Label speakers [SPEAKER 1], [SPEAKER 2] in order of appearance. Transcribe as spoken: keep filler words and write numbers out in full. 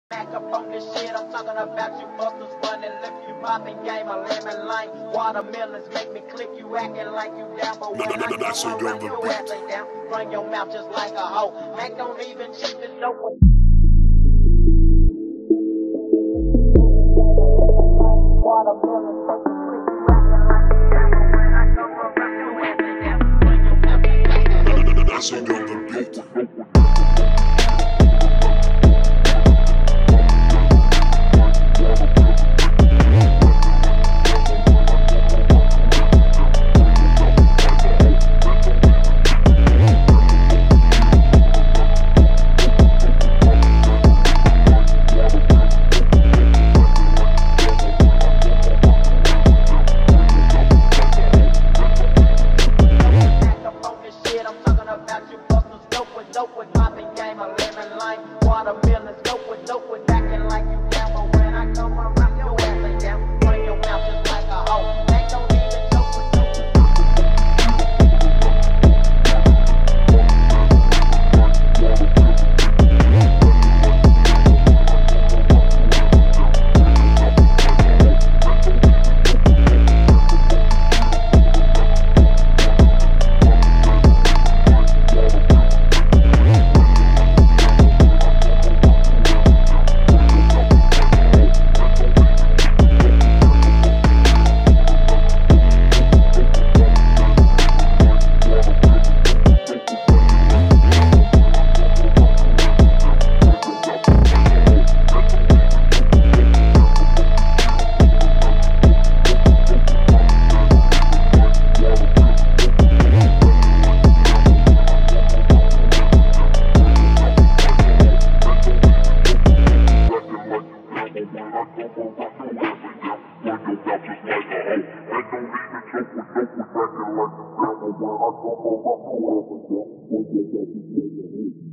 [SPEAKER 1] Back up on this shit, I'm talking about you busters running, lift you popping game, a lemon lime. Watermelons make me click, you acting like you down, but when I come around, your ass ain't down. Run your mouth just like a hoe. Mac don't even cheat the dope. Watermelons make me click, you acting like you down, but when I come around, your ass ain't down. Run your mouth just like a hoe.
[SPEAKER 2] Nightshade on the beat.
[SPEAKER 1] Dope with popping game, a lemon lime. Watermelons, dope with dope with acting like you down, but when I come around, your ass ain't down. Run your mouth just like a hoe. Mac don't even joke with dope.
[SPEAKER 2] Like